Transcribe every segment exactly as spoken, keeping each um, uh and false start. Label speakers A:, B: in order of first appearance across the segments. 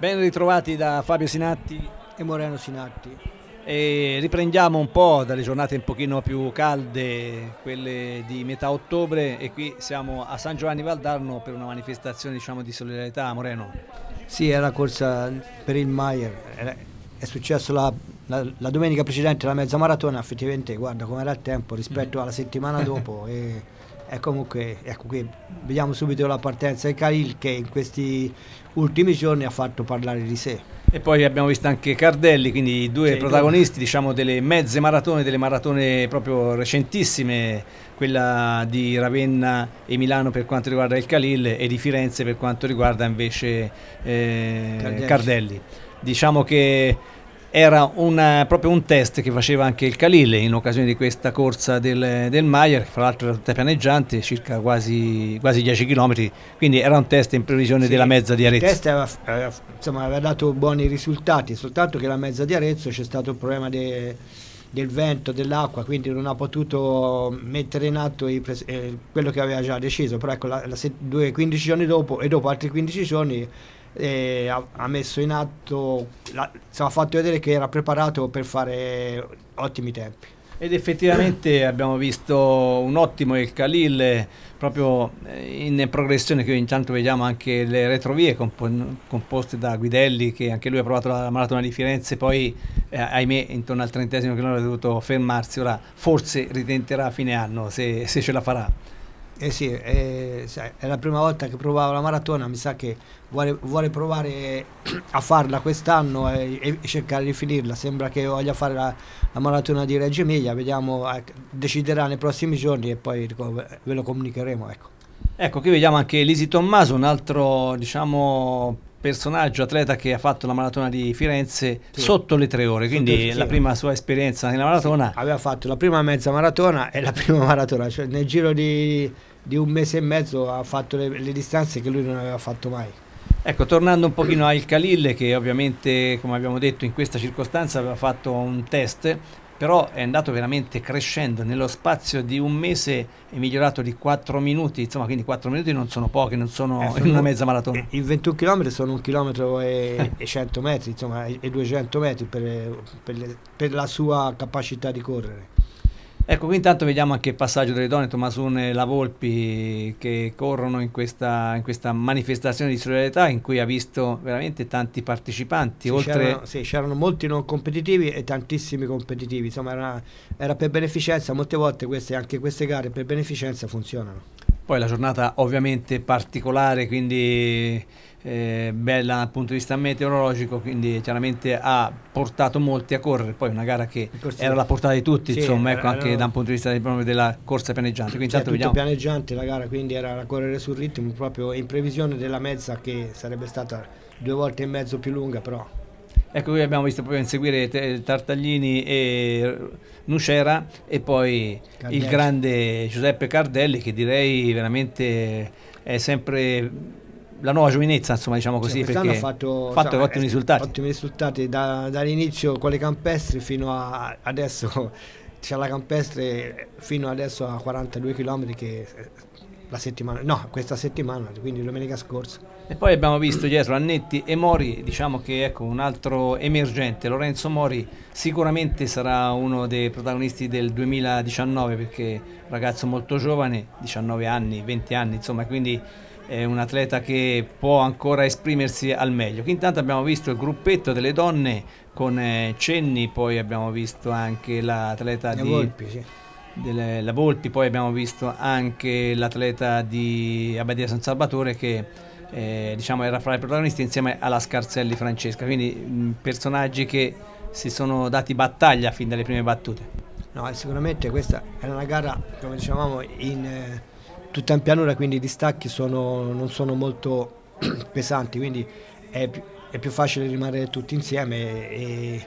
A: Ben ritrovati da Fabio Sinatti
B: e Moreno Sinatti.
A: E riprendiamo un po' dalle giornate un pochino più calde, quelle di metà ottobre, e qui siamo a San Giovanni Valdarno per una manifestazione, diciamo, di solidarietà. Moreno.
B: Sì, è la corsa per il Maier, è successo la, la, la domenica precedente la mezza maratona, effettivamente guarda come era il tempo rispetto alla settimana dopo e, e comunque ecco qui vediamo subito la partenza del Khalil che in questi ultimi giorni ha fatto parlare di sé.
A: E poi abbiamo visto anche Cardelli, quindi i due sì, protagonisti diciamo, delle mezze maratone, delle maratone proprio recentissime, quella di Ravenna e Milano per quanto riguarda il Khalil e di Firenze per quanto riguarda invece eh, Cardelli. Cardelli. Diciamo che era una, proprio un test che faceva anche il Khalil in occasione di questa corsa del, del Maier, che fra l'altro era tutta pianeggiante, circa quasi, quasi dieci chilometri, quindi era un test in previsione sì, della mezza di Arezzo.
B: Il test aveva, aveva, insomma, aveva dato buoni risultati, soltanto che la mezza di Arezzo c'è stato il problema de, del vento, dell'acqua, quindi non ha potuto mettere in atto i, eh, quello che aveva già deciso, però ecco, la, la, due, quindici giorni dopo e dopo altri quindici giorni E ha, ha messo in atto, la, ha fatto vedere che era preparato per fare ottimi tempi.
A: Ed effettivamente abbiamo visto un ottimo il Khalil proprio in progressione, che intanto vediamo anche le retrovie compo composte da Guidelli, che anche lui ha provato la maratona di Firenze, poi eh, ahimè intorno al trentesimo chilometro ha dovuto fermarsi, ora forse ritenterà a fine anno se, se ce la farà.
B: Eh sì, eh, è la prima volta che provavo la maratona, mi sa che vuole, vuole provare a farla quest'anno e, e cercare di finirla. Sembra che voglia fare la, la maratona di Reggio Emilia, vediamo, eh, deciderà nei prossimi giorni e poi ve lo comunicheremo. Ecco,
A: ecco qui vediamo anche Lisi Tommaso, un altro diciamo personaggio, atleta che ha fatto la maratona di Firenze sì. sotto le tre ore, quindi sì. la prima sua esperienza nella maratona.
B: Sì. Aveva fatto la prima mezza maratona e la prima maratona, cioè nel giro di, di un mese e mezzo ha fatto le, le distanze che lui non aveva fatto mai.
A: Ecco, tornando un pochino al Khalil, che ovviamente, come abbiamo detto, in questa circostanza aveva fatto un test, però è andato veramente crescendo, nello spazio di un mese è migliorato di quattro minuti, insomma, quindi quattro minuti non sono pochi, non sono eh, in una mezza maratona.
B: I ventuno chilometri sono un chilometro e, e cento metri, insomma, e duecento metri per, per, le, per la sua capacità di correre.
A: Ecco, qui intanto vediamo anche il passaggio delle donne, Tomasone e La Volpi, che corrono in questa, in questa manifestazione di solidarietà in cui ha visto veramente tanti partecipanti.
B: Sì, oltre... Sì, c'erano molti non competitivi e tantissimi competitivi, insomma era, era per beneficenza, molte volte queste, anche queste gare per beneficenza funzionano.
A: Poi la giornata ovviamente particolare, quindi eh, bella dal punto di vista meteorologico, quindi chiaramente ha portato molti a correre, poi una gara che era la portata di tutti, sì, insomma, ecco, anche era... da un punto di vista proprio della corsa pianeggiante. Quindi
B: sì, tutto
A: vediamo...
B: pianeggiante la gara, quindi era da correre sul ritmo, proprio in previsione della mezza che sarebbe stata due volte e mezzo più lunga, però.
A: Ecco, qui abbiamo visto proprio inseguire Tartaglini e Nucera e poi Cardelli. Il grande Giuseppe Cardelli, che direi veramente è sempre la nuova giovinezza, insomma, diciamo così,
B: cioè,
A: perché
B: ha fatto,
A: fatto
B: cioè,
A: ottimi risultati.
B: Ottimi risultati da, dall'inizio con le campestri fino a adesso, c'è la campestre fino adesso a quarantadue chilometri che la settimana, no, questa settimana, quindi domenica scorsa.
A: E poi abbiamo visto dietro Annetti e Mori, diciamo che ecco un altro emergente, Lorenzo Mori, sicuramente sarà uno dei protagonisti del duemiladiciannove perché ragazzo molto giovane, diciannove anni, venti anni, insomma, quindi è un atleta che può ancora esprimersi al meglio. Qui intanto abbiamo visto il gruppetto delle donne con eh, Cenni, poi abbiamo visto anche l'atleta di...
B: Volpi, sì.
A: Delle, la Volpi, poi abbiamo visto anche l'atleta di Abbadia San Salvatore che eh, diciamo era fra i protagonisti insieme alla Scarselli Francesca, quindi mh, personaggi che si sono dati battaglia fin dalle prime battute.
B: No, sicuramente questa è una gara, come dicevamo, in, eh, tutta in pianura, quindi i distacchi sono, non sono molto pesanti, quindi è, è più facile rimanere tutti insieme e,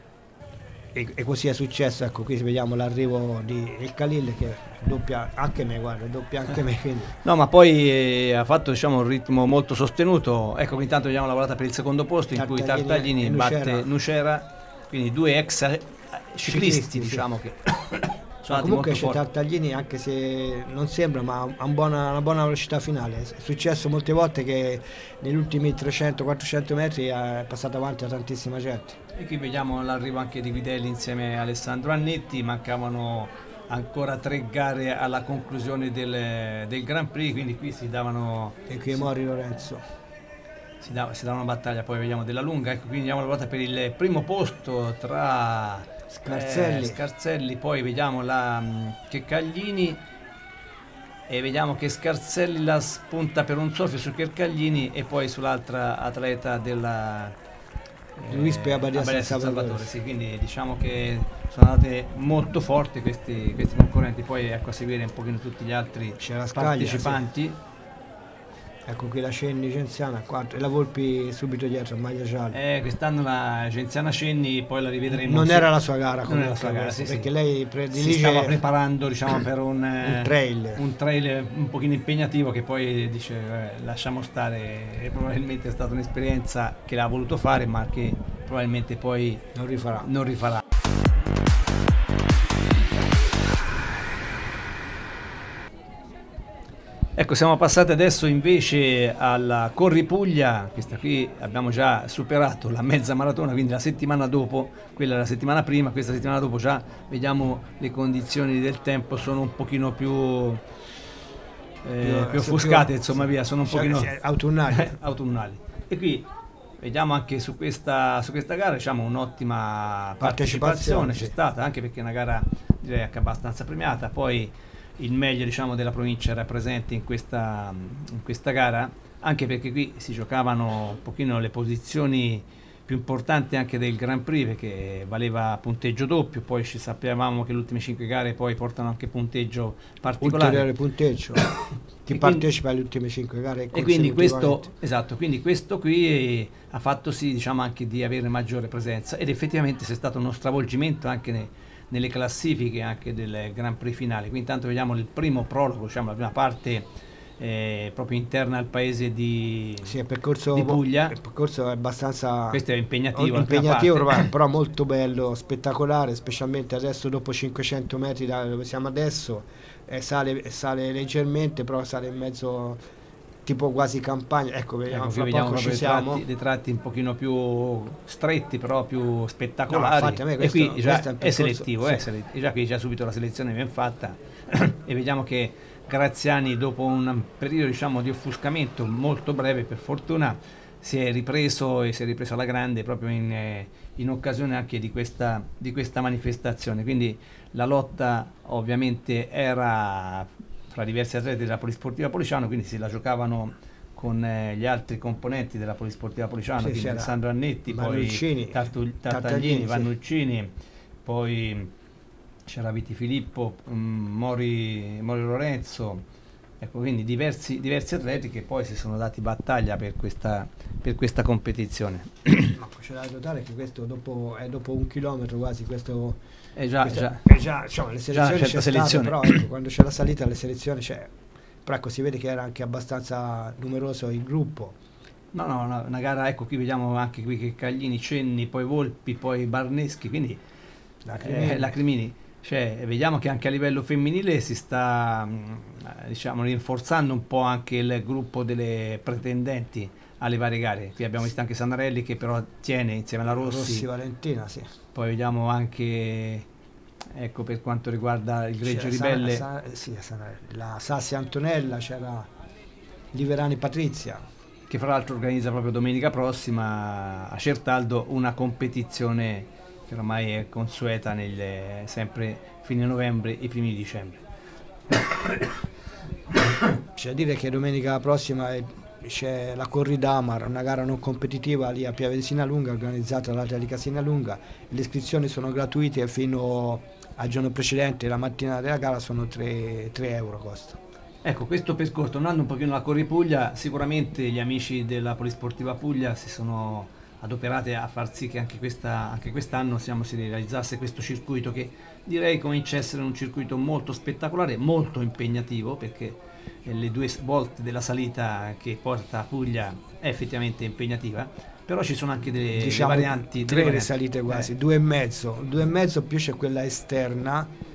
B: e, e così è successo. Ecco, qui vediamo l'arrivo di il Khalil che doppia anche me, guarda, doppia anche me. Quindi.
A: No, ma poi eh, ha fatto, diciamo, un ritmo molto sostenuto. Ecco, intanto vediamo lavorata per il secondo posto in
B: Tartaglini,
A: cui Tartaglini
B: e
A: batte
B: Nucera.
A: Nucera, quindi due ex ciclisti, ciclisti diciamo, sì. che sono
B: comunque c'è
A: forti.
B: Tartaglini, anche se non sembra, ma ha un buona, una buona velocità finale. È successo molte volte che negli ultimi trecento quattrocento metri è passato avanti a tantissima gente.
A: E qui vediamo l'arrivo anche di Guidelli insieme a Alessandro Annetti. Mancavano ancora tre gare alla conclusione del, del Grand Prix, quindi qui si davano...
B: E qui è Mori Lorenzo.
A: Si dava, si dava una battaglia, poi vediamo della lunga. Ecco, quindi andiamo alla lotta per il primo posto tra
B: Scarselli,
A: eh, Scarselli, poi vediamo la Checcaglini e vediamo che Scarselli la spunta per un soffio su Checcaglini e poi sull'altra atleta della
B: eh, Luis Peabadia San
A: Salvatore. Sì, quindi diciamo che sono andate molto forti questi, questi concorrenti. Poi ecco a seguire un pochino tutti gli altri partecipanti. Sì.
B: Ecco qui la Cenni Genziana e la Volpi subito dietro, maglia gialla.
A: Eh, quest'anno la Genziana Cenni poi la rivedremo.
B: Non era la sua gara,
A: non era la sua gara, sì,
B: perché
A: sì.
B: lei
A: predilige... si stava preparando, diciamo, per un,
B: un trail.
A: Un trail un pochino impegnativo che poi dice eh, lasciamo stare, e probabilmente è stata un'esperienza che l'ha voluto fare ma che probabilmente poi
B: non rifarà.
A: Non rifarà. Ecco, siamo passati adesso invece alla Corripuglia. Questa qui abbiamo già superato la mezza maratona, quindi la settimana dopo, quella la settimana prima, questa settimana dopo già vediamo le condizioni del tempo sono un pochino più, eh, più offuscate, più, insomma via, sono un
B: cioè,
A: pochino
B: autunnali.
A: autunnali. E qui vediamo anche su questa, su questa gara diciamo un'ottima partecipazione, c'è
B: sì.
A: stata, anche perché è una gara direi anche abbastanza premiata. Poi il meglio diciamo della provincia era presente in questa, in questa gara, anche perché qui si giocavano un pochino le posizioni più importanti anche del Grand Prix, perché valeva punteggio doppio, poi ci sapevamo che le ultime cinque gare poi portano anche punteggio particolare.
B: Ulteriore punteggio. Chi partecipa alle ultime cinque gare
A: e quindi questo, esatto, quindi questo qui ha fatto sì diciamo anche di avere maggiore presenza, ed effettivamente c'è stato uno stravolgimento anche nei nelle classifiche anche del Grand Prix finale. Quindi intanto vediamo il primo prologo, diciamo la prima parte eh, proprio interna al paese di,
B: sì, il percorso,
A: di Puglia.
B: Il percorso è abbastanza
A: questo è impegnativo,
B: impegnativo però molto bello, spettacolare, specialmente adesso dopo cinquecento metri da dove siamo adesso, eh, sale, sale leggermente, però sale in mezzo tipo quasi campagna. Ecco, vediamo,
A: ecco,
B: fra
A: vediamo
B: poco ci
A: dei
B: siamo.
A: Tratti, dei tratti un pochino più stretti, però più spettacolari.
B: No, infatti, a me questo,
A: e qui già è,
B: è
A: selettivo,
B: sì.
A: è selettivo, già qui già subito la selezione viene fatta e vediamo che Graziani dopo un periodo diciamo di offuscamento molto breve, per fortuna, si è ripreso e si è ripreso alla grande proprio in, eh, in occasione anche di questa, di questa manifestazione. Quindi la lotta ovviamente era fra diversi atleti della Polisportiva Policiano, quindi si la giocavano con eh, gli altri componenti della Polisportiva Policiano, sì, quindi Alessandro Annetti, poi Tartaglini, Tartaglini Vannuccini, sì. Poi c'era Viti Filippo, um, Mori, Mori Lorenzo, ecco, quindi diversi, diversi atleti che poi si sono dati battaglia per questa, per questa competizione.
B: Ma c'è da notare che questo dopo, è dopo un chilometro quasi, questo
A: è già,
B: questa,
A: già,
B: è già diciamo, le selezioni
A: già
B: c'è
A: selezione.
B: Stato, però ecco, quando c'è la salita le selezioni c'è, però ecco, si vede che era anche abbastanza numeroso il gruppo.
A: No, no, no, una gara, ecco qui vediamo anche qui che Caglini, Cenni, poi Volpi, poi Barneschi, quindi
B: Lacrimini.
A: Eh, Lacrimini. Cioè, vediamo che anche a livello femminile si sta diciamo rinforzando un po' anche il gruppo delle pretendenti alle varie gare. Qui abbiamo visto anche Sanarelli che però tiene insieme alla Rossi.
B: Rossi Valentina, sì.
A: Poi vediamo anche, ecco, per quanto riguarda il Greggio Ribelle,
B: Sa, sa, sì, la Sassi Antonella, c'era Liverani Patrizia,
A: che fra l'altro organizza proprio domenica prossima a Certaldo una competizione che ormai è consueta nelle, sempre fine novembre e primi di dicembre.
B: C'è da dire che domenica prossima c'è la Corridamar, una gara non competitiva lì a Piave di Sinalunga, organizzata dall'Atletica Sinalunga. Le iscrizioni sono gratuite fino al giorno precedente, la mattina della gara sono tre euro costa.
A: Ecco, questo percorso, tornando un pochino alla Corripuglia, sicuramente gli amici della Polisportiva Puglia si sono adoperate a far sì che anche, questa, anche quest'anno si realizzasse questo circuito, che direi comincia a essere un circuito molto spettacolare, molto impegnativo, perché le due volte della salita che porta a Puglia è effettivamente impegnativa, però ci sono anche delle,
B: diciamo,
A: delle varianti,
B: tre
A: delle
B: salite quasi,
A: eh.
B: due e mezzo, due e mezzo più c'è quella esterna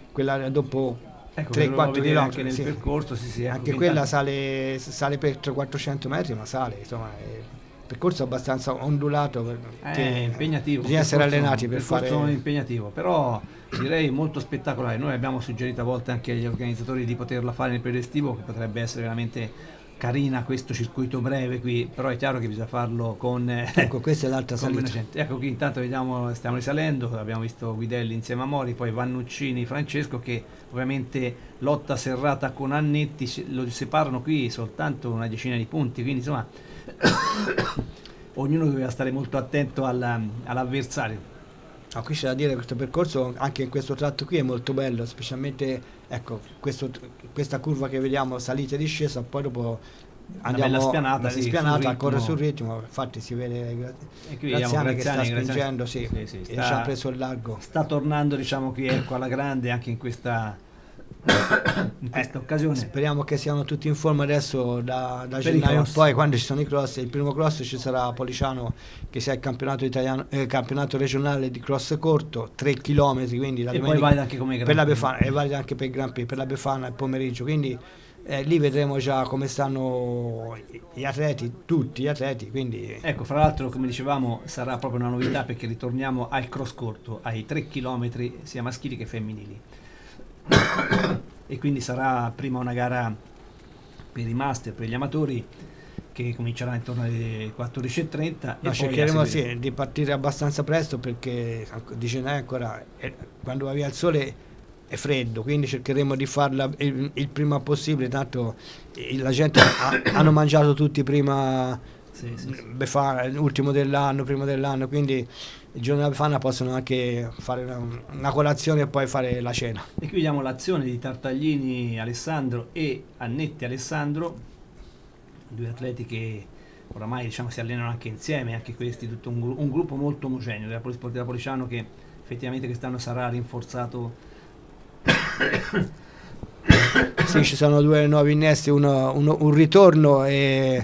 B: quella dopo
A: ecco,
B: tre quattro km
A: anche nel
B: sì.
A: percorso, sì, sì, ecco,
B: anche quella sale, sale per trecento quattrocento metri, ma sale, insomma, è un percorso abbastanza ondulato,
A: è impegnativo,
B: bisogna essere allenati per fare.
A: È impegnativo, però direi molto spettacolare. Noi abbiamo suggerito a volte anche agli organizzatori di poterla fare nel periodo estivo, che potrebbe essere veramente carina questo circuito breve qui, però è chiaro che bisogna farlo con
B: ecco, questa è l'altra salita.
A: Ecco, qui intanto vediamo, stiamo risalendo, abbiamo visto Guidelli insieme a Mori, poi Vannuccini, Francesco, che ovviamente lotta serrata con Annetti, lo separano qui soltanto una decina di punti, quindi insomma ognuno doveva stare molto attento all'avversario.
B: Ah, qui c'è da dire che questo percorso, anche in questo tratto qui, è molto bello, specialmente ecco, questo, questa curva che vediamo, salita e discesa, poi dopo andiamo
A: bella spianata,
B: bella
A: sì,
B: spianata a correre sul ritmo, infatti si vede Graziani che sta spingendo, sì, sì, sì, sta, e ci ha preso il largo.
A: Sta tornando, diciamo, qui ecco, alla grande anche in questa, in questa eh, occasione.
B: Speriamo che siano tutti in forma adesso da, da gennaio in poi, quando ci sono i cross. Il primo cross ci sarà Policiano, che sia il campionato italiano, eh, campionato regionale di cross corto, tre chilometri, quindi la
A: e poi valida anche come
B: per la Befana, e valida anche per il Gran Prix, per la Befana il pomeriggio, quindi eh, lì vedremo già come stanno gli atleti, tutti gli atleti, quindi
A: ecco, fra l'altro, come dicevamo, sarà proprio una novità, perché ritorniamo al cross corto, ai tre chilometri sia maschili che femminili, e quindi sarà prima una gara per i master, per gli amatori, che comincerà intorno alle quattordici e trenta.
B: No,
A: e
B: cercheremo sì, di partire abbastanza presto, perché di gennaio ancora eh, quando va via il sole è freddo, quindi cercheremo di farla il, il prima possibile, tanto eh, la gente ha, hanno mangiato tutti prima, sì, sì, sì. Befana, l'ultimo dell'anno, primo dell'anno, quindi il giorno della Befana possono anche fare una, una colazione e poi fare la cena.
A: E qui vediamo l'azione di Tartaglini Alessandro e Annetti Alessandro, due atleti che oramai, diciamo, si allenano anche insieme, anche questi, tutto un, un gruppo molto omogeneo della Polisportiva Policiano, che effettivamente quest'anno sarà rinforzato.
B: Sì, ci sono due nuovi innesti, uno, uno, un ritorno, e,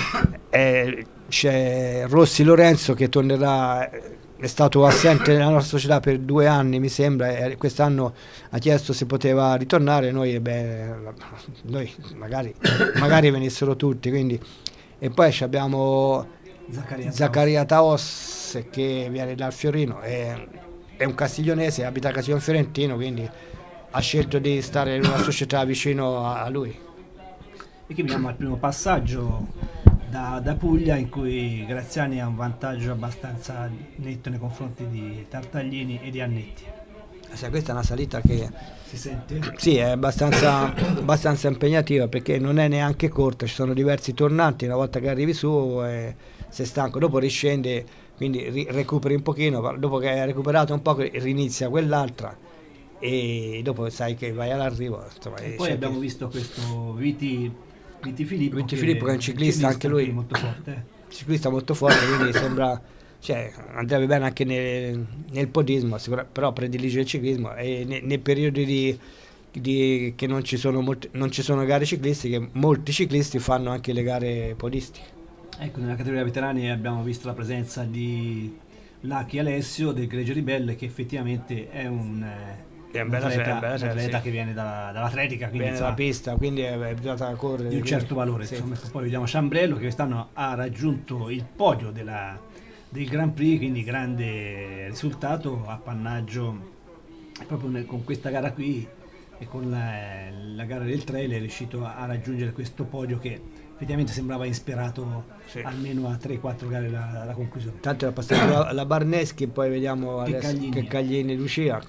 B: e c'è Rossi Lorenzo che tornerà, è stato assente nella nostra società per due anni mi sembra, e quest'anno ha chiesto se poteva ritornare. Noi, beh, noi magari, magari venissero tutti, quindi. E poi abbiamo
A: Zaccaria,
B: Zaccaria Taos che viene dal Fiorino, è, è un castiglionese, abita a Castiglione Fiorentino, quindi ha scelto di stare in una società vicino a, a lui.
A: E qui vediamo il primo passaggio da, da Puglia, in cui Graziani ha un vantaggio abbastanza netto nei confronti di Tartaglini e di Annetti.
B: Sì, questa è una salita che
A: si sente?
B: Sì, è abbastanza, abbastanza impegnativa, perché non è neanche corta, ci sono diversi tornanti, una volta che arrivi su eh, sei stanco, dopo riscende, quindi ri recuperi un pochino, dopo che hai recuperato un po' rinizia quell'altra, e dopo sai che vai all'arrivo.
A: E poi abbiamo che... visto questo Viti, Viti Filippo,
B: Viti che, Filippo che è un ciclista, ciclista anche lui
A: molto forte, eh.
B: ciclista molto forte, quindi sembra, cioè, andrebbe bene anche nel, nel podismo, però predilige il ciclismo, e nei, nei periodi di, di, che non ci, sono molti, non ci sono gare ciclistiche, molti ciclisti fanno anche le gare podistiche.
A: Ecco, nella categoria veterani abbiamo visto la presenza di Lacchi Alessio del Gregge Ribelle, che effettivamente è un,
B: è un,
A: un atleta,
B: bella,
A: un atleta
B: sì.
A: che viene da, dall'atletica, quindi
B: viene dalla pista, quindi è abituata a correre
A: di un certo valore,
B: sì.
A: Insomma. Poi vediamo Ciambrello, che quest'anno ha raggiunto il podio della, del Grand Prix, quindi grande risultato, appannaggio proprio nel, con questa gara qui, e con la, la gara del trail è riuscito a, a raggiungere questo podio che effettivamente sembrava insperato, sì. almeno a tre quattro gare la, la conclusione.
B: Tanto è passato la, la Barneschi, e poi vediamo
A: che
B: adesso
A: Caglini.
B: che Caglini Lucia,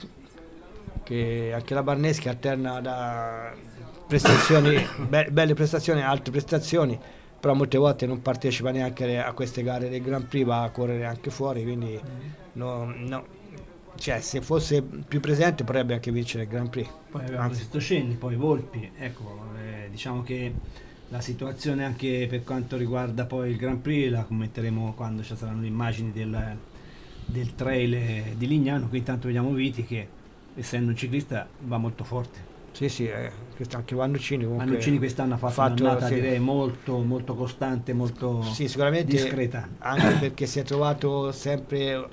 B: che anche la Barneschi alterna da prestazioni, be belle prestazioni, altre prestazioni, però molte volte non partecipa neanche a queste gare del Grand Prix, va a correre anche fuori, quindi no, no. Cioè, se fosse più presente potrebbe anche vincere il Grand Prix.
A: Poi abbiamo Stocenni, poi Volpi, ecco, eh, diciamo che la situazione anche per quanto riguarda poi il Grand Prix la commenteremo quando ci saranno le immagini del, del trail di Lignano. Qui intanto vediamo Viti che, essendo un ciclista, va molto forte.
B: Sì, sì, eh, anche Vannuccini comunque.
A: Vannuccini quest'anno ha fatto, fatto un'annata, sì. direi molto, molto costante, molto
B: sì, sicuramente
A: discreta.
B: Anche perché si è trovato sempre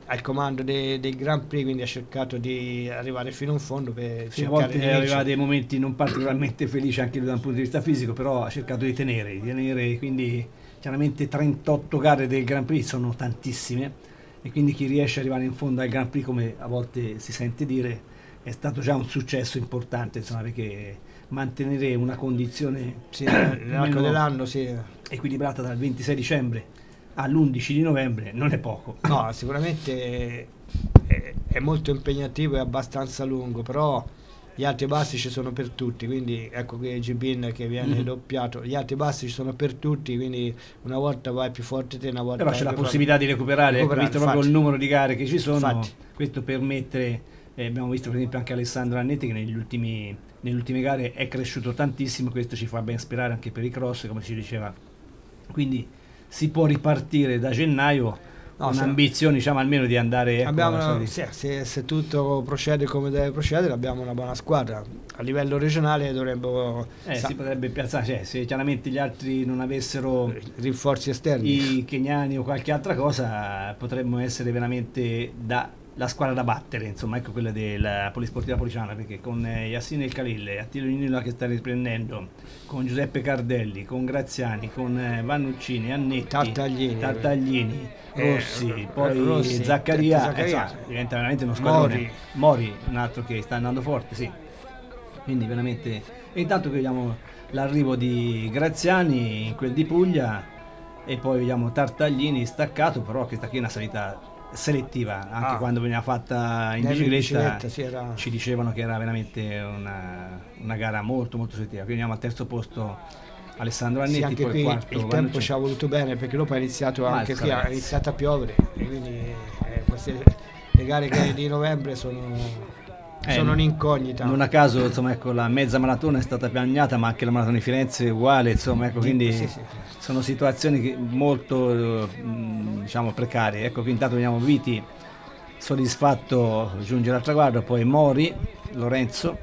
B: al comando dei, dei Grand Prix, quindi ha cercato di arrivare fino in fondo per
A: sì, a
B: cercare
A: volte
B: di
A: aveva
B: vincere.
A: dei momenti non particolarmente felici anche lui da un punto di vista fisico, però ha cercato di tenere, di tenere, quindi chiaramente trentotto gare del Grand Prix sono tantissime e quindi chi riesce ad arrivare in fondo al Grand Prix, come a volte si sente dire, è stato già un successo importante, insomma, perché mantenere una condizione
B: Sì, nell'arco dell'anno sì.
A: equilibrata dal ventisei dicembre all'undici di novembre non è poco.
B: No, sicuramente è, è molto impegnativo e abbastanza lungo, però gli alti e bassi ci sono per tutti, quindi ecco qui G-Bin che viene
A: Mm.
B: doppiato, gli alti e bassi ci sono per tutti, quindi una volta vai più forte te, una volta
A: Però c'è
B: vai
A: la
B: più
A: possibilità di recuperare, ecco,
B: recuperare,
A: visto proprio
B: infatti.
A: il numero di gare che ci sono,
B: Infatti.
A: questo permette, eh, abbiamo visto per esempio anche Alessandro Annetti che negli ultimi, nelle ultime gare è cresciuto tantissimo, questo ci fa ben sperare anche per i cross, come si diceva, quindi si può ripartire da gennaio.
B: No,
A: un'ambizione diciamo almeno di andare, ecco,
B: abbiamo
A: alla
B: una-
A: solita-
B: sì, se, se tutto procede come deve procedere abbiamo una buona squadra, a livello regionale dovremmo
A: eh,
B: sa-
A: si potrebbe piazzare, cioè, se chiaramente gli altri non avessero
B: rinforzi esterni.
A: i keniani o qualche altra cosa, potremmo essere veramente da, la squadra da battere, insomma, ecco quella della Polisportiva Policiana, perché con eh, Yassine El Khalil, Attilio Ninola che sta riprendendo, con Giuseppe Cardelli, con Graziani, con eh, Vannuccini, Annetti,
B: Tartaglini.
A: Tartaglini,
B: Eh,
A: Rossi, poi
B: Rossi,
A: Zaccaria,
B: Zaccaria.
A: eh, insomma, diventa veramente uno squadrone.
B: Mori.
A: Mori, un altro che sta andando forte, sì. Quindi veramente, e intanto che vediamo l'arrivo di Graziani in quel di Puglia e poi vediamo Tartaglini staccato, però questa qui è una salita selettiva, anche
B: Ah.
A: quando veniva fatta in
B: Nella
A: bicicletta,
B: bicicletta, sì, era-
A: ci dicevano che era veramente una, una gara molto molto selettiva. Quindi andiamo al terzo posto Alessandro Annetti,
B: Sì, anche
A: poi
B: qui
A: quarto
B: il tempo
A: Vannuccini.
B: ci ha voluto bene perché dopo è iniziato
A: Ma
B: anche
A: il
B: qui, ha
A: Savezzi.
B: iniziato a piovere e quindi eh, queste, le gare che di novembre sono,
A: Eh,
B: sono un'incognita.
A: Non a caso, insomma, ecco, la mezza maratona è stata piagnata, ma anche la maratona di Firenze è uguale, insomma, ecco, quindi
B: Sì, sì.
A: sono situazioni che molto, eh, mh, diciamo, precarie. Ecco, qui intanto vediamo Viti soddisfatto giungere al traguardo, poi Mori, Lorenzo,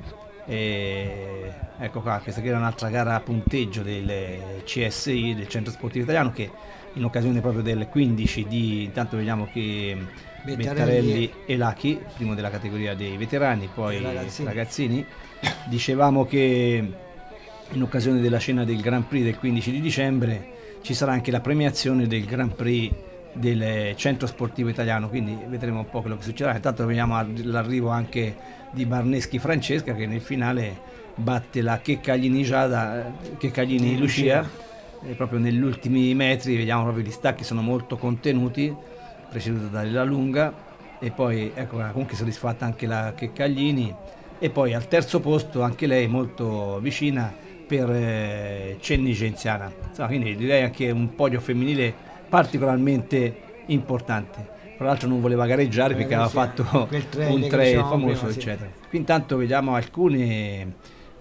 A: e ecco qua, questa qui era un'altra gara a punteggio del C S I, del Centro Sportivo Italiano, che in occasione proprio del quindici di, intanto vediamo che
B: Bettarelli
A: Bettarelli e Lachi, primo della categoria dei veterani, poi
B: E ragazzini.
A: ragazzini. Dicevamo che in occasione della cena del Grand Prix del quindici di dicembre ci sarà anche la premiazione del Grand Prix del Centro Sportivo Italiano, quindi vedremo un po' quello che succederà. Intanto vediamo l'arrivo anche di Barneschi Francesca che nel finale batte la Checcaglini Giada, Checcaglini Lucia, e proprio negli ultimi metri vediamo proprio gli stacchi sono molto contenuti, preceduto dalla Lunga, e poi ecco comunque soddisfatta anche la Checcaglini, e poi al terzo posto anche lei molto vicina per eh, Cenni Genziana, insomma, quindi direi anche un podio femminile particolarmente importante. Tra l'altro non voleva gareggiare perché aveva
B: sì,
A: fatto
B: quel trail
A: un
B: che
A: trail
B: dicevamo
A: famoso,
B: prima, sì.
A: eccetera. Qui intanto vediamo alcune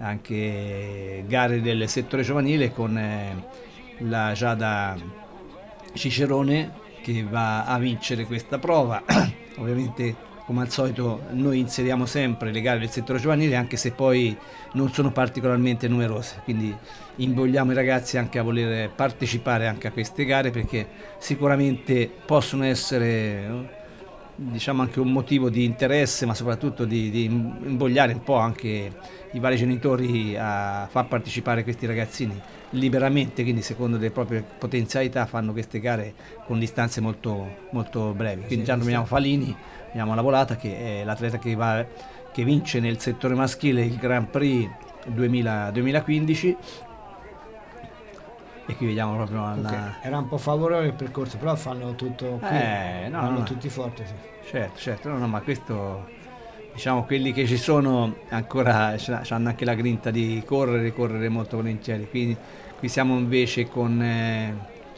A: anche gare del settore giovanile con eh, la Giada Cicerone che va a vincere questa prova. Ovviamente, come al solito, noi inseriamo sempre le gare del settore giovanile anche se poi non sono particolarmente numerose, quindi invogliamo i ragazzi anche a voler partecipare anche a queste gare perché sicuramente possono essere, no, diciamo anche un motivo di interesse, ma soprattutto di, di invogliare un po' anche i vari genitori a far partecipare questi ragazzini liberamente, quindi secondo le proprie potenzialità fanno queste gare con distanze molto, molto brevi. Quindi già vediamo Falini, vediamo la Volata che è l'atleta che, va, che vince nel settore maschile il Grand Prix duemila, duemilaquindici, e qui vediamo proprio alla...
B: Okay. Era un po' favorevole il percorso, però fanno tutto qui,
A: Eh, no,
B: vanno
A: no, no.
B: tutti forti, sì.
A: Certo, certo, no, no, ma questo, diciamo, quelli che ci sono ancora hanno anche la grinta di correre, correre molto volentieri. Quindi qui siamo invece con eh,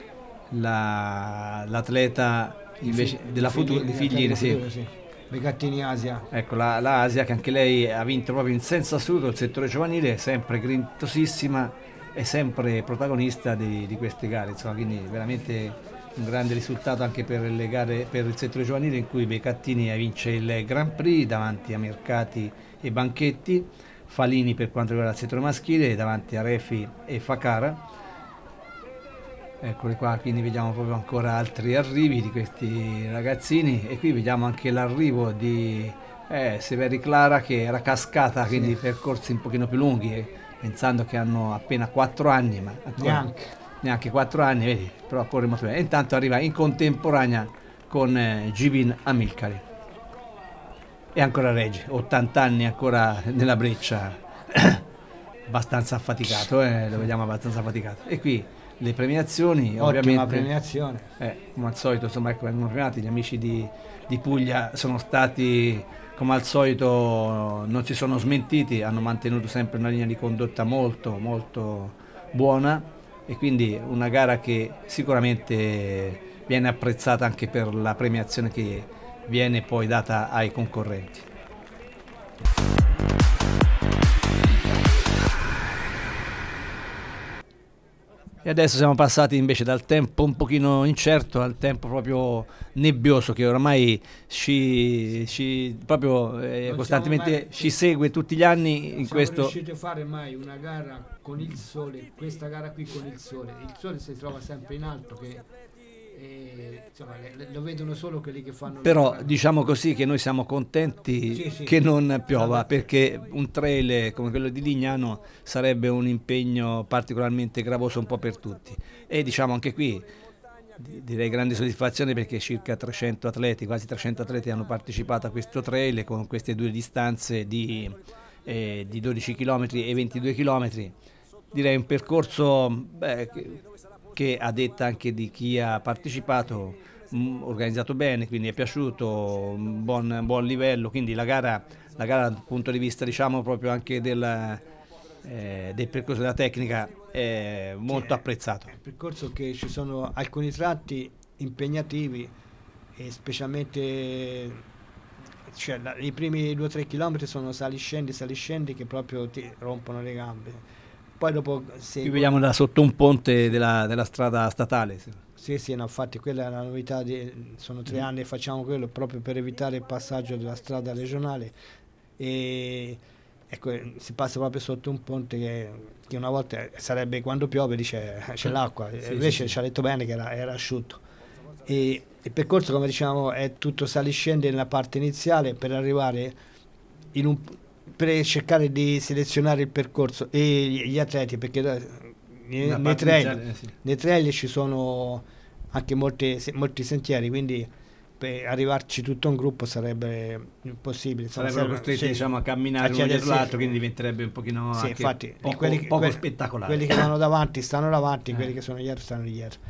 A: la, l'atleta invece
B: Fig-
A: della Futura, di Figline, sì.
B: Futuro, sì. Begattini Asia.
A: Ecco, la, la Asia che anche lei ha vinto proprio in senso assoluto il settore giovanile, sempre grintosissima e sempre protagonista di, di queste gare, insomma, quindi veramente un grande risultato anche per le gare per il settore giovanile in cui Becattini vince il Grand Prix davanti a Mercati e Banchetti, Falini per quanto riguarda il settore maschile davanti a Refi e Facara. Eccoli qua, quindi vediamo proprio ancora altri arrivi di questi ragazzini e qui vediamo anche l'arrivo di eh, Severi Clara che era cascata, quindi sì, percorsi un pochino più lunghi, eh, pensando che hanno appena quattro anni, ma ancora
B: neanche,
A: neanche quattro anni, vedi, però corre molto bene. E intanto arriva in contemporanea con eh, Gibin Amilcari. E ancora Reggi, ottanta anni ancora nella breccia, abbastanza affaticato, eh, lo vediamo abbastanza affaticato. E qui le premiazioni,
B: ottima
A: ovviamente,
B: premiazione.
A: Eh, come al solito, insomma, ecco, vengono premiati. Gli amici di, di Puglia sono stati, come al solito, non si sono smentiti, hanno mantenuto sempre una linea di condotta molto, molto buona e quindi una gara che sicuramente viene apprezzata anche per la premiazione che viene poi data ai concorrenti. E adesso siamo passati invece dal tempo un pochino incerto al tempo proprio nebbioso che oramai ci, ci proprio eh, costantemente mai, ci segue tutti gli anni in questo.
B: Non siamo riusciti a fare mai una gara con il sole, questa gara qui con il sole. Il sole si trova sempre in alto che e, insomma, lo vedono solo quelli che fanno.
A: Però diciamo così che noi siamo contenti sì, sì, che non piova, perché un trail come quello di Lignano sarebbe un impegno particolarmente gravoso un po' per tutti e diciamo anche qui direi grande soddisfazione perché circa trecento atleti, quasi trecento atleti hanno partecipato a questo trail con queste due distanze di, eh, di dodici chilometri e ventidue chilometri. Direi un percorso beh, che, che a detta anche di chi ha partecipato mh, organizzato bene, quindi è piaciuto, un buon, buon livello, quindi la gara, la gara dal punto di vista diciamo proprio anche del, eh, del percorso della tecnica è molto sì, apprezzato.
B: È un percorso che ci sono alcuni tratti impegnativi e specialmente cioè, la, i primi due o tre chilometri sono saliscendi, saliscendi che proprio ti rompono le gambe. Poi dopo
A: se qui vediamo da sotto un ponte della, della strada statale.
B: Sì, sì, no, infatti quella è la novità, di, sono tre mm. anni che facciamo quello proprio per evitare il passaggio della strada regionale e ecco, si passa proprio sotto un ponte che, che una volta sarebbe quando piove dice c'è l'acqua, sì, invece sì, ci ha detto bene che era, era asciutto. E il percorso come diciamo è tutto saliscende nella parte iniziale per arrivare in un per cercare di selezionare il percorso e gli atleti perché nei, nei, trail, eh sì. nei trail ci sono anche molti, molti sentieri quindi per arrivarci tutto un gruppo sarebbe impossibile,
A: sarebbero costretti sì, diciamo, a camminare uno dietro l'altro quindi diventerebbe un pochino
B: sì,
A: anche
B: infatti,
A: poco,
B: quelli,
A: poco
B: quelli,
A: spettacolare
B: quelli che vanno davanti stanno davanti eh. quelli che sono dietro stanno dietro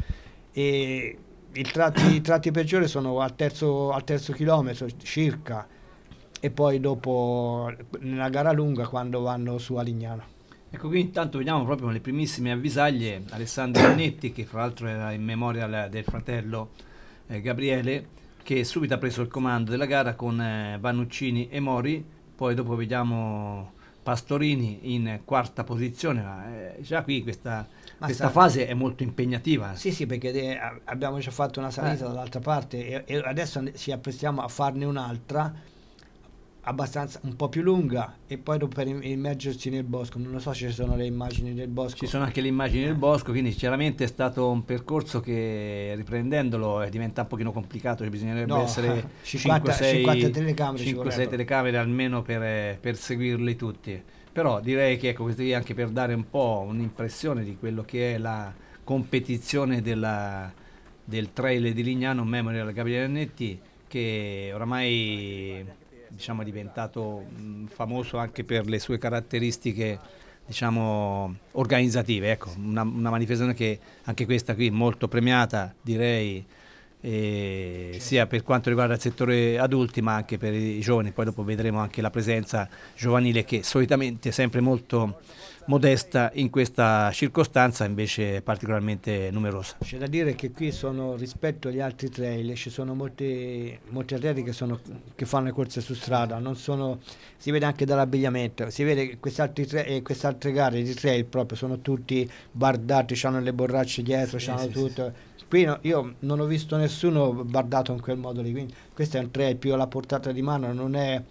B: e i tratti, i tratti peggiori sono al terzo, al terzo chilometro circa e poi dopo nella gara lunga quando vanno su a Lignano.
A: Ecco qui intanto vediamo proprio le primissime avvisaglie Alessandro Annetti che fra l'altro era in memoria del fratello eh, Gabriele che subito ha preso il comando della gara con eh, Vannuccini e Mori, poi dopo vediamo Pastorini in quarta posizione, ma eh, già qui questa, questa fase è molto impegnativa.
B: Sì sì perché de, abbiamo già fatto una salita eh. dall'altra parte e, e adesso ci apprestiamo a farne un'altra abbastanza un po' più lunga e poi dopo per immergersi nel bosco. Non lo so se ci sono le immagini del bosco.
A: Ci sono anche le immagini del bosco, quindi chiaramente è stato un percorso che riprendendolo diventa un pochino complicato, cioè bisognerebbe no, essere cinquanta, cinquanta telecamere, cinque sei telecamere almeno per, per seguirli tutti. Però direi che ecco, questo è anche per dare un po' un'impressione di quello che è la competizione della, del trail di Lignano Memorial Gabriele Annetti, che oramai diciamo è diventato mh, famoso anche per le sue caratteristiche diciamo organizzative, ecco, una, una manifestazione che anche questa qui molto premiata direi eh, sia per quanto riguarda il settore adulti ma anche per i giovani, poi dopo vedremo anche la presenza giovanile che solitamente è sempre molto modesta, in questa circostanza invece è particolarmente numerosa.
B: C'è da dire che qui sono rispetto agli altri trail ci sono molti, molti atleti che, sono, che fanno le corse su strada, non sono, si vede anche dall'abbigliamento, si vede che queste eh, altre gare di trail proprio sono tutti bardati, hanno le borracce dietro, sì, hanno sì, tutto. Sì. Qui no, io non ho visto nessuno bardato in quel modo lì, quindi questo è un trail più alla portata di mano, non è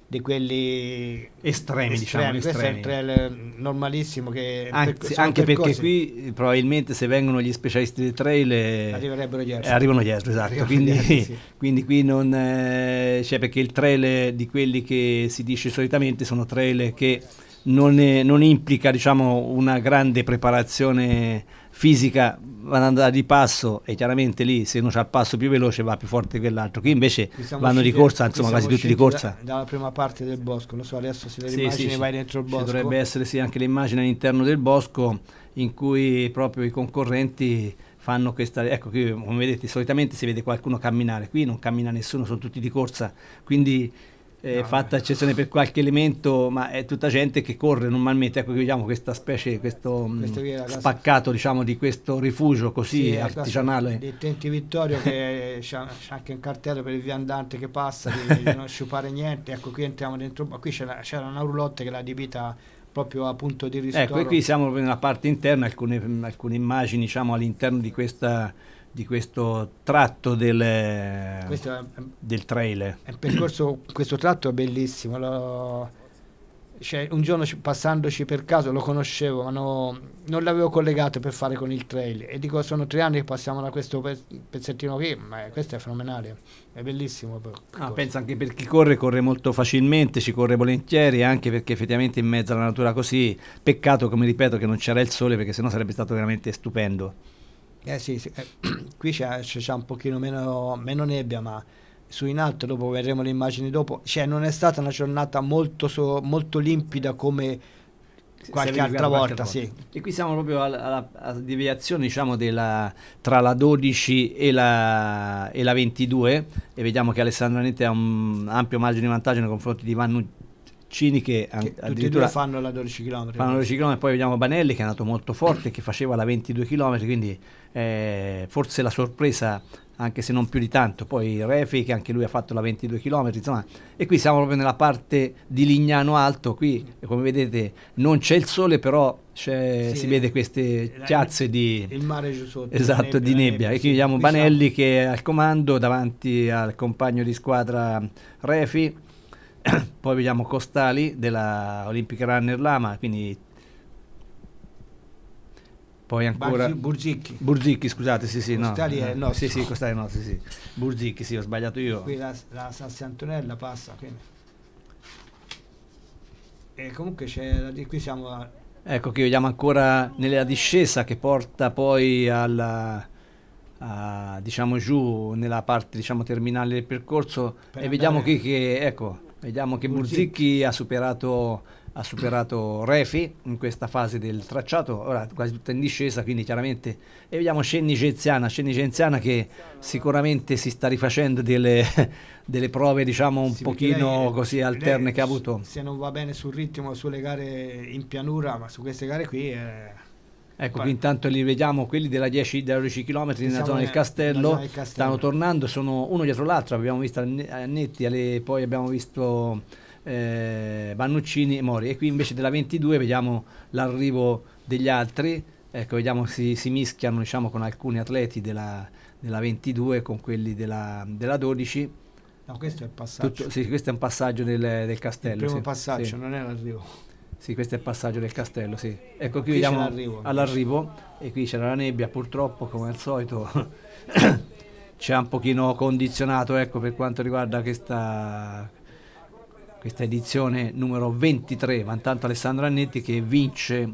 B: di quelli
A: estremi, diciamo,
B: questo
A: estremi.
B: è il trail normalissimo che
A: Anzi, anche perché qui probabilmente se vengono gli specialisti del trail eh,
B: arriverebbero dietro,
A: eh, arrivano dietro, esatto.
B: Arrivano
A: Quindi,
B: dietro, sì.
A: quindi qui non eh, cioè, perché il trail di quelli che si dice solitamente sono trail che non, è, non implica, diciamo, una grande preparazione fisica, vanno andare di passo e chiaramente lì se uno c'ha il passo più veloce va più forte che l'altro. Qui invece vanno
B: usciti,
A: di corsa, insomma quasi tutti di corsa.
B: Da, dalla prima parte del bosco, non so adesso se le
A: sì,
B: immagini
A: sì,
B: vai dentro il bosco.
A: Ci dovrebbe essere sì anche l'immagine all'interno del bosco in cui proprio i concorrenti fanno questa, ecco qui come vedete solitamente si vede qualcuno camminare, qui non cammina nessuno, sono tutti di corsa, quindi Eh, no, fatta eccezione per qualche elemento, ma è tutta gente che corre normalmente. Ecco, vediamo questa specie, questo mh, spaccato, diciamo, di questo rifugio così sì, artigianale.
B: Dei Tenti Vittorio che c'è anche un cartello per il viandante che passa di, di non sciupare niente. Ecco, qui entriamo dentro, qui c'era, c'era una roulotte che l'ha adibita proprio a punto di ristoro.
A: Ecco, e qui siamo proprio nella parte interna, alcune, alcune immagini, diciamo, all'interno di questa di questo tratto del, è, del trail.
B: È un percorso, questo tratto è bellissimo, lo, cioè, un giorno passandoci per caso lo conoscevo ma no, non l'avevo collegato per fare con il trail e dico sono tre anni che passiamo da questo pezzettino qui, ma questo è fenomenale, è bellissimo.
A: Ah, penso anche per chi corre, corre molto facilmente, ci corre volentieri, anche perché effettivamente in mezzo alla natura così, peccato come ripeto che non c'era il sole perché sennò sarebbe stato veramente stupendo.
B: Eh sì, sì. Eh, qui c'è, c'è un pochino meno, meno nebbia, ma su in alto, dopo vedremo le immagini dopo, cioè non è stata una giornata molto, so, molto limpida come qualche altra volta, volta. Sì.
A: E qui siamo proprio alla, alla, alla deviazione, diciamo, della, tra la dodici e la, e la ventidue e vediamo che Alessandro Anetti ha un ampio margine di vantaggio nei confronti di Vannucci che, che
B: addirittura fanno la dodici chilometri.
A: Fanno dodici chilometri, poi vediamo Banelli che è andato molto forte, che faceva la ventidue chilometri, quindi eh, forse la sorpresa, anche se non più di tanto. Poi Refi che anche lui ha fatto la ventidue chilometri, insomma, e qui siamo proprio nella parte di Lignano Alto. Qui come vedete non c'è il sole, però c'è, sì, si vede queste chiazze di
B: il mare giù sotto,
A: esatto,
B: nebbia,
A: di nebbia, nebbia. E qui sì, vediamo qui Banelli siamo. Che è al comando davanti al compagno di squadra Refi. Poi vediamo Costali della Olympic Runner Lama, quindi poi ancora
B: Burzicchi,
A: Burzicchi scusate, sì sì,
B: Costali
A: no,
B: è no,
A: sì sì, Costali no, sì sì, Burzicchi, sì, ho sbagliato io.
B: Qui la, la Sassi Antonella passa, quindi. E comunque c'è, qui siamo a...
A: Ecco che vediamo ancora nella discesa che porta poi alla a, diciamo giù nella parte, diciamo, terminale del percorso per e vediamo qui che ecco vediamo che Burzicchi ha superato ha superato Refi in questa fase del tracciato, ora quasi tutta in discesa, quindi chiaramente, e vediamo Scenni Genziana, Scenni Genziana che sicuramente si sta rifacendo delle, delle prove, diciamo, un sì, pochino lei, così alterne che ha avuto.
B: Se non va bene sul ritmo sulle gare in pianura, ma su queste gare qui è...
A: Ecco, qui intanto li vediamo, quelli della dieci dodici chilometri nella zona del Castello, zona del Castello stanno tornando, sono uno dietro l'altro, abbiamo visto Annetti, alle, poi abbiamo visto eh, Vannuccini e Mori, e qui invece della ventidue vediamo l'arrivo degli altri. Ecco, vediamo si, si mischiano, diciamo, con alcuni atleti della, della ventidue con quelli della, della dodici.
B: No, questo è il passaggio.
A: Tutto, sì, questo è un passaggio del, del Castello.
B: Il primo
A: sì,
B: passaggio,
A: sì.
B: Non è l'arrivo.
A: Sì, questo è il passaggio del Castello, sì. Ecco, qui, qui vediamo all'arrivo, e qui c'era la nebbia, purtroppo, come al solito, ci ha un pochino condizionato, ecco, per quanto riguarda questa, questa edizione numero ventitré, ma intanto Alessandro Annetti che vince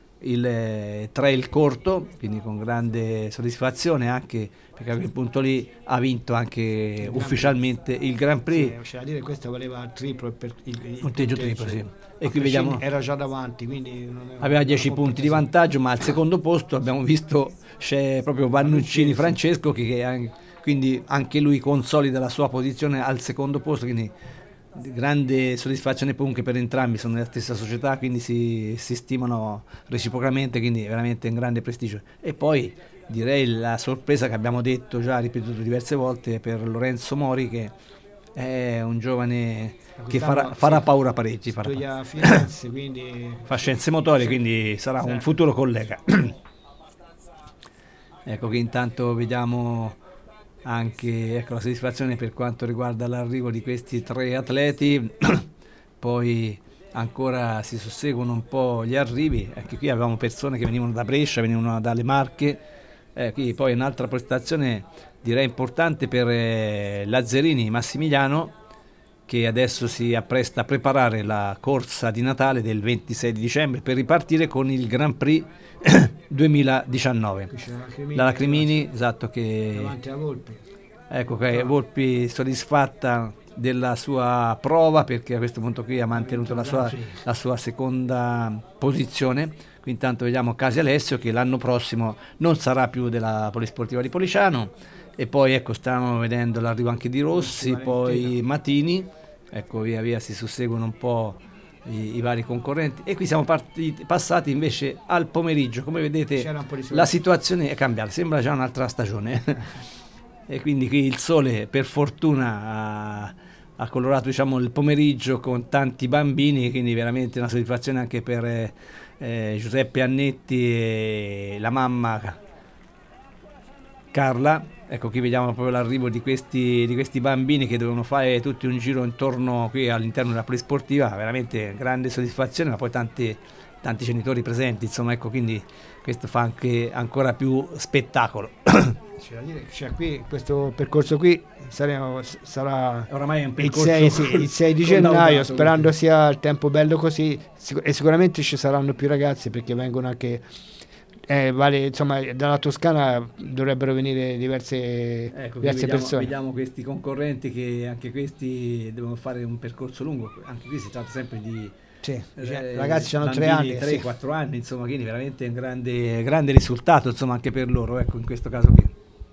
A: il trail corto, quindi con grande soddisfazione, anche perché a quel punto lì ha vinto anche il ufficialmente Prix. Il Grand Prix.
B: Sì, c'è da dire, questo valeva il triplo, il, il, il
A: punteggio triplo, sì. E qui vediamo,
B: era già davanti, quindi non
A: aveva dieci punti di vantaggio, ma al secondo posto abbiamo visto c'è proprio Vannuccini Francesco che, che quindi anche lui consolida la sua posizione al secondo posto, quindi grande soddisfazione comunque per entrambi, sono nella stessa società, quindi si, si stimano reciprocamente, quindi veramente un grande prestigio. E poi direi la sorpresa che abbiamo detto già, ripetuto diverse volte, per Lorenzo Mori, che è un giovane che farà, farà paura parecchi, farà paura.
B: Firenze, quindi...
A: fa scienze motorie, quindi sarà un futuro collega. Ecco che intanto vediamo anche, ecco, la soddisfazione per quanto riguarda l'arrivo di questi tre atleti. poi ancora si susseguono un po' gli arrivi. Anche qui avevamo persone che venivano da Brescia, venivano dalle Marche. Eh, qui poi un'altra prestazione direi importante per eh, Lazzarini Massimiliano, che adesso si appresta a preparare la corsa di Natale del ventisei di dicembre per ripartire con il Grand Prix duemiladiciannove. La Lacrimini, esatto, che
B: davanti a Volpi.
A: Ecco che Volpi soddisfatta della sua prova, perché a questo punto qui ha mantenuto la sua, la sua seconda posizione. Qui intanto vediamo Casi Alessio, che l'anno prossimo non sarà più della Polisportiva di Policiano. E poi ecco, stiamo vedendo l'arrivo anche di Rossi, poi Matini, ecco via via si susseguono un po' i, i vari concorrenti, e qui siamo partiti, passati invece al pomeriggio. Come vedete la situazione è cambiata, sembra già un'altra stagione e quindi qui il sole per fortuna ha, ha colorato, diciamo, il pomeriggio con tanti bambini, quindi veramente una soddisfazione anche per eh, Giuseppe Annetti e la mamma Carla. Ecco, qui vediamo proprio l'arrivo di questi, di questi bambini che dovevano fare tutti un giro intorno qui all'interno della polisportiva, veramente grande soddisfazione, ma poi tanti, tanti genitori presenti, insomma, ecco, quindi questo fa anche ancora più spettacolo.
B: C'è da dire, cioè, qui questo percorso qui saremo, sarà
A: oramai è un
B: il sei, sì, il sei di gennaio, sperando sia il tempo bello così, e sicuramente ci saranno più ragazzi, perché vengono anche Eh, vale, insomma, dalla Toscana dovrebbero venire diverse,
A: ecco,
B: diverse
A: vediamo,
B: persone.
A: Vediamo questi concorrenti che anche questi devono fare un percorso lungo, anche qui si tratta sempre di
B: sì,
A: eh,
B: ragazzi hanno tre anni,
A: tre quattro sì. anni, insomma, quindi veramente un grande, grande risultato, insomma, anche per loro, ecco, in questo caso qui.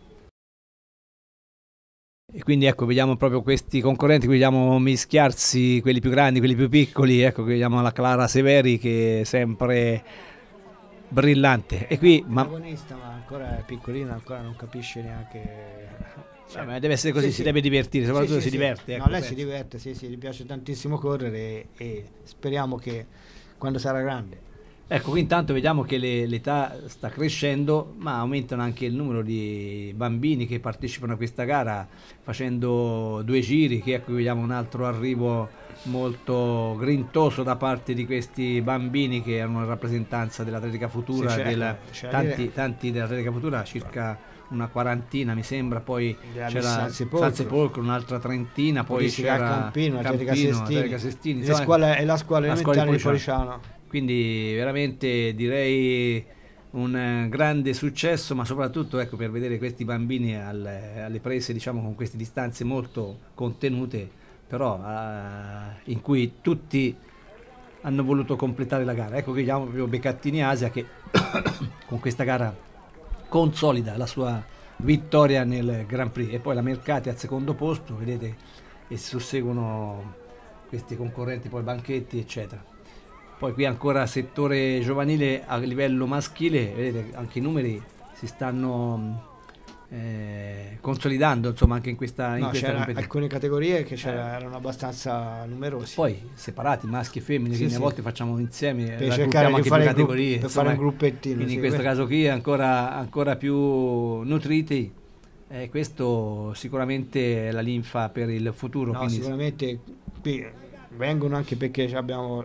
A: E quindi ecco, vediamo proprio questi concorrenti, qui vediamo mischiarsi quelli più grandi, quelli più piccoli, ecco, qui vediamo la Clara Severi che è sempre brillante, e qui
B: ma protagonista, ma ancora è piccolina, ancora non capisce neanche,
A: cioè, ma deve essere così, sì, si sì. deve divertire, soprattutto sì, si sì, diverte, ecco,
B: no, lei penso. si diverte, sì, sì, gli piace tantissimo correre, e, e speriamo che quando sarà grande,
A: ecco, qui intanto vediamo che le, l'età sta crescendo, ma aumentano anche il numero di bambini che partecipano a questa gara facendo due giri, che ecco vediamo un altro arrivo molto grintoso da parte di questi bambini che erano in rappresentanza dell'Atletica Futura, sì, della, tanti, tanti dell'Atletica Futura, circa una quarantina mi sembra, poi c'era San Sepolcro, un'altra trentina, poi c'era
B: Campino, Atletica
A: Sestini, Sestini
B: insomma, la scuola, e la scuola elementare di Policiano.
A: Quindi veramente direi un grande successo, ma soprattutto ecco, per vedere questi bambini alle, alle prese, diciamo, con queste distanze molto contenute, però uh, in cui tutti hanno voluto completare la gara. Ecco che vediamo proprio Beccattini Asia che con questa gara consolida la sua vittoria nel Grand Prix, e poi la Mercati al secondo posto, vedete, e si susseguono questi concorrenti, poi Banchetti eccetera. Poi qui ancora settore giovanile a livello maschile, vedete anche i numeri si stanno Eh, consolidando, insomma, anche in questa, in
B: no,
A: questa competizione.
B: Alcune categorie che erano abbastanza numerosi,
A: poi separati maschi e femmine, sì, quindi sì. a volte facciamo insieme
B: per cercare di
A: anche
B: fare
A: due categorie,
B: per
A: insomma,
B: fare un gruppettino,
A: quindi
B: sì,
A: in questo
B: questo.
A: caso qui ancora, ancora più nutriti, eh, questo sicuramente è la linfa per il futuro.
B: No,
A: quindi
B: sicuramente qui vengono anche perché abbiamo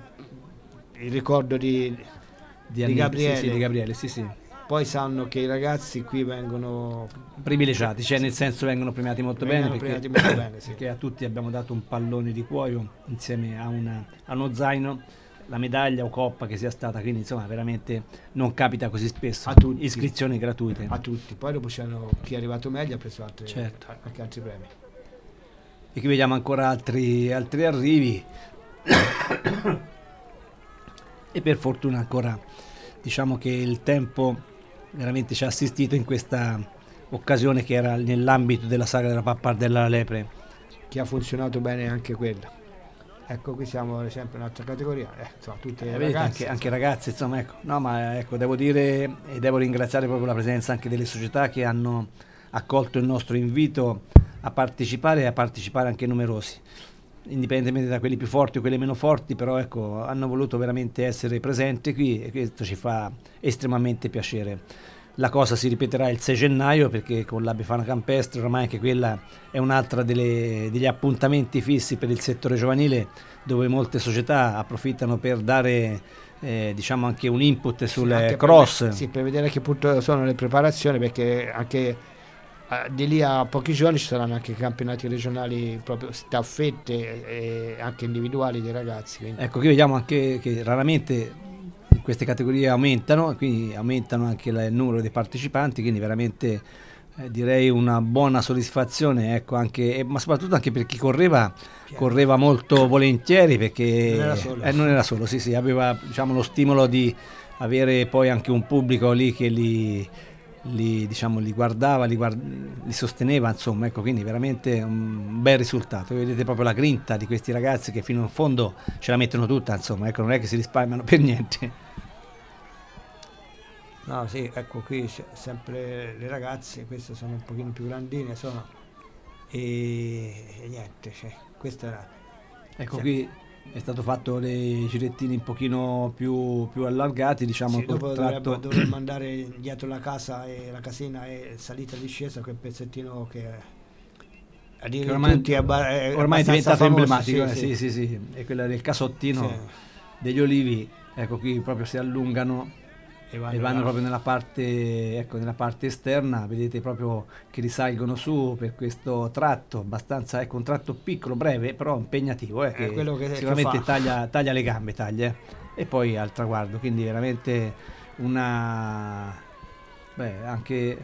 B: il ricordo di,
A: di,
B: di Gabriele,
A: sì, sì, di Gabriele sì, sì.
B: Poi sanno che i ragazzi qui vengono
A: privilegiati, cioè nel senso vengono premiati molto
B: vengono
A: bene,
B: premiati
A: perché,
B: molto bene sì.
A: perché a tutti abbiamo dato un pallone di cuoio insieme a, una, a uno zaino, la medaglia o coppa che sia stata, quindi insomma veramente non capita così spesso.
B: A tutti.
A: Iscrizioni gratuite.
B: A tutti, poi dopo c'hanno chi è arrivato meglio ha preso altri,
A: certo.
B: anche altri premi.
A: E qui vediamo ancora altri, altri arrivi e per fortuna ancora diciamo che il tempo veramente ci ha assistito in questa occasione che era nell'ambito della sagra della pappardella alla lepre,
B: che ha funzionato bene anche quella. Ecco, qui siamo sempre in un'altra categoria, eh, insomma, tutte
A: eh,
B: ragazze,
A: anche, anche ragazzi, insomma, ecco. No, ma ecco, devo dire e devo ringraziare proprio la presenza anche delle società che hanno accolto il nostro invito a partecipare e a partecipare anche numerosi, indipendentemente da quelli più forti o quelli meno forti, però ecco, hanno voluto veramente essere presenti qui e questo ci fa estremamente piacere. la cosa si ripeterà il sei gennaio, perché con la Befana Campestre ormai anche quella è un'altra degli appuntamenti fissi per il settore giovanile, dove molte società approfittano per dare eh, diciamo anche un input sul
B: sì,
A: cross.
B: Per, sì, per vedere a che punto sono le preparazioni, perché anche eh, di lì a pochi giorni ci saranno anche campionati regionali, proprio staffette e anche individuali dei ragazzi. Quindi.
A: Ecco, qui vediamo anche che raramente queste categorie aumentano, quindi aumentano anche il numero dei partecipanti, quindi veramente eh, direi una buona soddisfazione, ecco, anche, eh, ma soprattutto anche per chi correva, Piano. correva molto volentieri, perché
B: non era solo,
A: eh, non era solo sì, sì, aveva diciamo, lo stimolo di avere poi anche un pubblico lì che li, li, diciamo, li guardava, li, guard li sosteneva, insomma, ecco, quindi veramente un bel risultato. Vedete proprio la grinta di questi ragazzi che fino in fondo ce la mettono tutta, insomma, ecco, non è che si risparmiano per niente.
B: No, sì, ecco qui sempre le ragazze, queste sono un pochino più grandine, sono e, e niente, cioè, questa era,
A: ecco
B: cioè,
A: qui è stato fatto dei girettini un pochino più, più allargati, diciamo,
B: sì, dopo
A: tratto...
B: dovremmo andare dietro la casa e la casina e salita e discesa, quel pezzettino che a dire
A: ormai,
B: tutti è, è
A: ormai è diventato
B: famoso,
A: emblematico,
B: sì,
A: eh, sì,
B: sì.
A: sì, sì, è quella del casottino
B: sì.
A: degli olivi, ecco qui proprio si allungano e vanno, e vanno proprio nella parte, ecco, nella parte esterna, vedete proprio che risalgono su per questo tratto, abbastanza, ecco, un tratto piccolo, breve, però impegnativo, eh, che, che sicuramente che taglia, taglia le gambe, taglia, eh. E poi al traguardo, quindi veramente una, beh, anche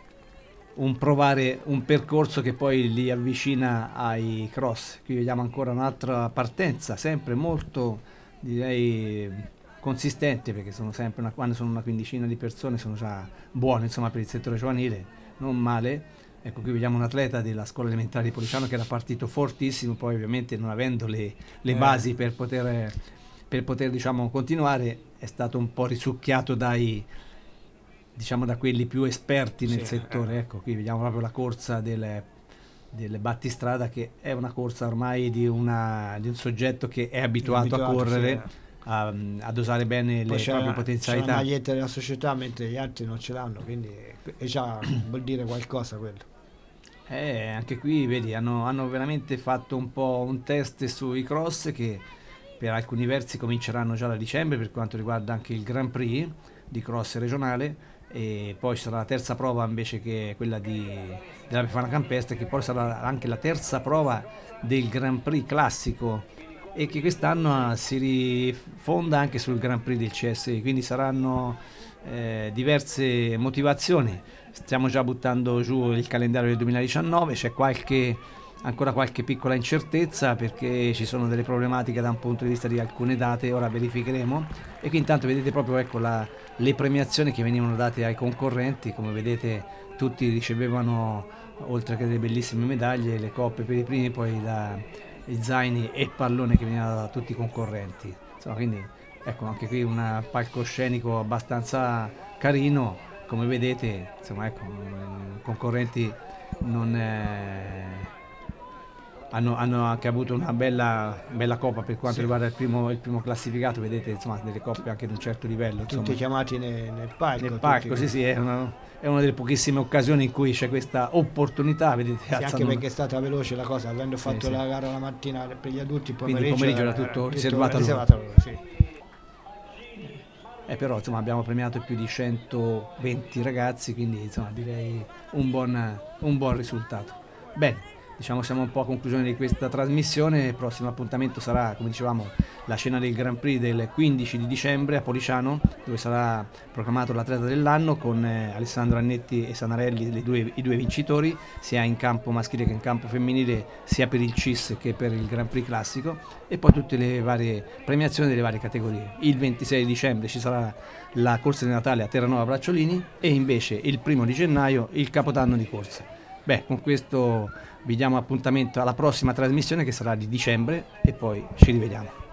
A: un provare un percorso che poi li avvicina ai cross. Qui vediamo ancora un'altra partenza, sempre molto, direi, consistente, perché sono sempre una, quando sono una quindicina di persone sono già buone, insomma, per il settore giovanile, non male. Ecco, qui vediamo un atleta della scuola elementare di Policiano che era partito fortissimo, poi ovviamente non avendo le, le basi per poter, per poter diciamo, continuare, è stato un po' risucchiato dai, diciamo, da quelli più esperti nel sì, settore. Eh. Ecco, qui vediamo proprio la corsa del, del battistrada, che è una corsa ormai di, una, di un soggetto che è abituato, abituato a correre, sì, A, a dosare bene poi le proprie potenzialità.
B: C'è la maglietta della società mentre gli altri non ce l'hanno, quindi è già vuol dire qualcosa quello.
A: Eh, anche qui vedi hanno, hanno veramente fatto un po' un test sui cross, che per alcuni versi cominceranno già da dicembre per quanto riguarda anche il Grand Prix di cross regionale, e poi ci sarà la terza prova invece, che è quella di, della Befana Campestre, che poi sarà anche la terza prova del Grand Prix classico, e che quest'anno si rifonda anche sul Grand Prix del C S I, quindi saranno eh, diverse motivazioni. Stiamo già buttando giù il calendario del duemiladiciannove, c'è qualche, ancora qualche piccola incertezza perché ci sono delle problematiche da un punto di vista di alcune date, ora verificheremo. E qui intanto vedete proprio, ecco, la, le premiazioni che venivano date ai concorrenti. Come vedete tutti ricevevano, oltre che delle bellissime medaglie, le coppe per i primi, poi la i zaini e il pallone che veniva da tutti i concorrenti, insomma, quindi ecco anche qui un palcoscenico abbastanza carino, come vedete, insomma, ecco, i concorrenti non eh, hanno, hanno anche avuto una bella, bella coppa per quanto sì. riguarda il primo, il primo classificato, vedete, insomma, delle coppe anche di un certo livello, insomma.
B: Tutti chiamati nel, nel palco,
A: nel palco sì sì, è una, è una delle pochissime occasioni in cui c'è questa opportunità, vedete,
B: sì, anche perché è stata veloce la cosa, avendo fatto sì, la sì. gara la mattina per gli adulti, il pomeriggio,
A: quindi il pomeriggio era, era tutto, tutto riservato a loro, loro sì. eh, però insomma abbiamo premiato più di centoventi ragazzi, quindi insomma direi un buon, un buon risultato. Bene, diciamo siamo un po' a conclusione di questa trasmissione. Il prossimo appuntamento sarà, come dicevamo, la cena del Grand Prix del quindici di dicembre a Policiano, dove sarà proclamato l'atleta dell'anno con eh, Alessandro Annetti e Sanarelli, le due, i due vincitori, sia in campo maschile che in campo femminile, sia per il C I S che per il Grand Prix classico, e poi tutte le varie premiazioni delle varie categorie. Il ventisei di dicembre ci sarà la corsa di Natale a Terranova Bracciolini, e invece il primo di gennaio il Capodanno di corsa. Beh, con questo vi diamo appuntamento alla prossima trasmissione, che sarà di dicembre, e poi ci rivediamo.